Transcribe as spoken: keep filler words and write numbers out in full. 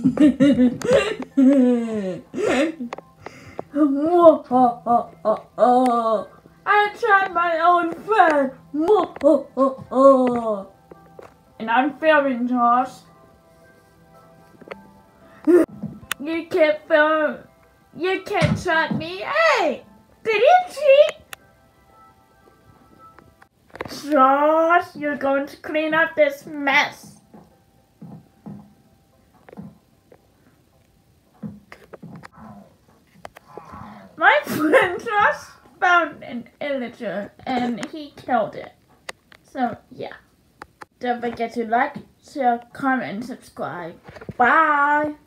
I tried my own friend. And I'm filming, Josh. You can't film. You can't trap me. Hey! Did you cheat? Josh, you're going to clean up this mess. My friend Josh found an illager and he killed it. So, yeah. Don't forget to like, share, comment, and subscribe. Bye!